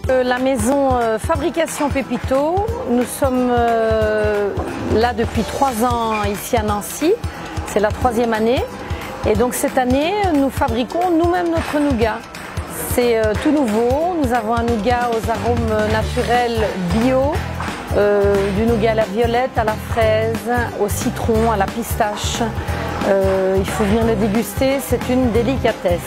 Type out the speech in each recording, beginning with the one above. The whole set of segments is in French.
La maison Fabrication Pépito, nous sommes là depuis 3 ans ici à Nancy, c'est la 3e année. Et donc cette année, nous fabriquons nous-mêmes notre nougat. C'est tout nouveau, nous avons un nougat aux arômes naturels bio, du nougat à la violette, à la fraise, au citron, à la pistache. Il faut venir le déguster, c'est une délicatesse.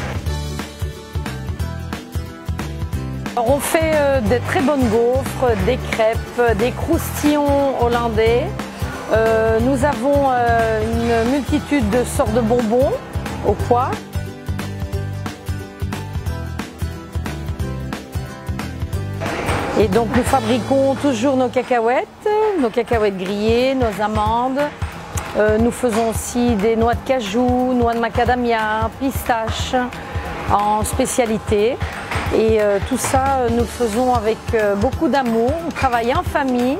Alors on fait des très bonnes gaufres, des crêpes, des croustillons hollandais. Nous avons une multitude de sortes de bonbons au pois. Et donc nous fabriquons toujours nos cacahuètes grillées, nos amandes. Nous faisons aussi des noix de cajou, noix de macadamia, pistaches en spécialité. Et tout ça, nous le faisons avec beaucoup d'amour. On travaille en famille.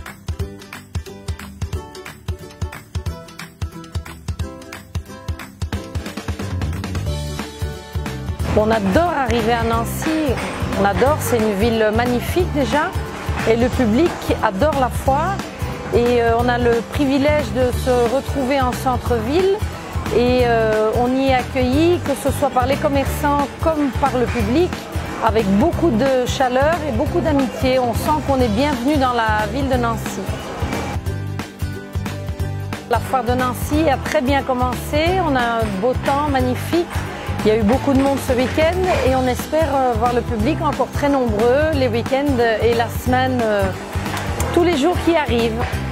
On adore arriver à Nancy. On adore, c'est une ville magnifique déjà. Et le public adore la foire. Et on a le privilège de se retrouver en centre-ville. Et on y est accueilli, que ce soit par les commerçants comme par le public, avec beaucoup de chaleur et beaucoup d'amitié. On sent qu'on est bienvenu dans la ville de Nancy. La foire de Nancy a très bien commencé, on a un beau temps magnifique. Il y a eu beaucoup de monde ce week-end et on espère voir le public encore très nombreux les week-ends et la semaine, tous les jours qui arrivent.